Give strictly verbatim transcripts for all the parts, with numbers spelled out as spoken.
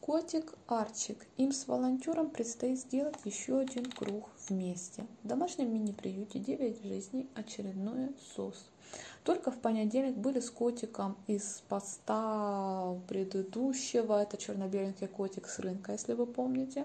котик Арчик. Им с волонтером предстоит сделать еще один круг вместе. В домашнем мини-приюте девять жизней очередной СОС. Только в понедельник были с котиком из поста предыдущего. Это черно-беленький котик с рынка, если вы помните.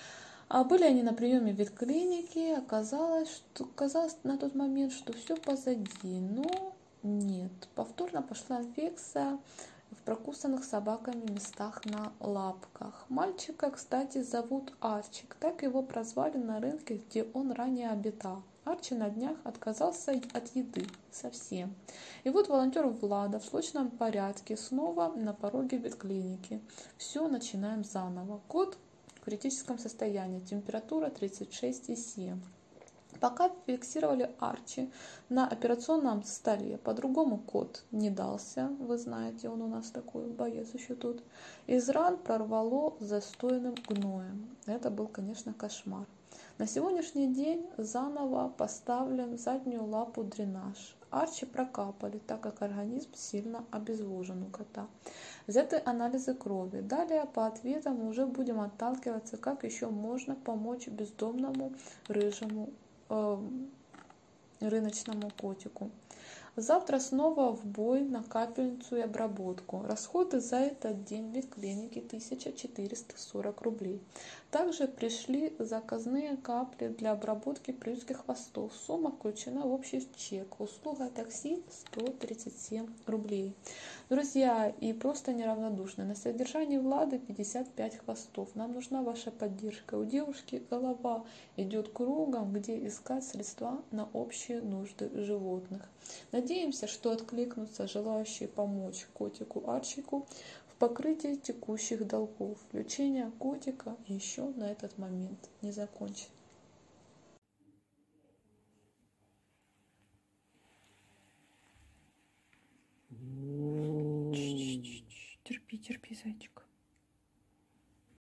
А были они на приеме в ветклинике. Оказалось, что, казалось на тот момент, что все позади. Но нет. Повторно пошла инфекция в прокусанных собаками местах на лапках. Мальчика, кстати, зовут Арчик. Так его прозвали на рынке, где он ранее обитал. Арчи на днях отказался от еды совсем. И вот волонтер Влада в срочном порядке снова на пороге ветклиники. Все начинаем заново. Кот в критическом состоянии, температура тридцать шесть и семь. Пока фиксировали Арчи на операционном столе, по-другому кот не дался, вы знаете, он у нас такой боец еще тут. Из ран прорвало застойным гноем. Это был, конечно, кошмар. На сегодняшний день заново поставлен в заднюю лапу дренаж. Арчи прокапали, так как организм сильно обезвожен у кота. Взяты анализы крови. Далее по ответам уже будем отталкиваться, как еще можно помочь бездомному рыжему э, рыночному котику. Завтра снова в бой на капельницу и обработку. Расходы за этот день в ветклинике тысяча четыреста сорок рублей. Также пришли заказные капли для обработки приютских хвостов. Сумма включена в общий чек. Услуга такси сто тридцать семь рублей. Друзья, и просто неравнодушны. На содержании Влады пятьдесят пять хвостов. Нам нужна ваша поддержка. У девушки голова идет кругом, где искать средства на общие нужды животных. Надеемся, что откликнутся желающие помочь котику Арчику в покрытии текущих долгов. Лечение котика еще на этот момент не закончено. Терпи, терпи, зайчик.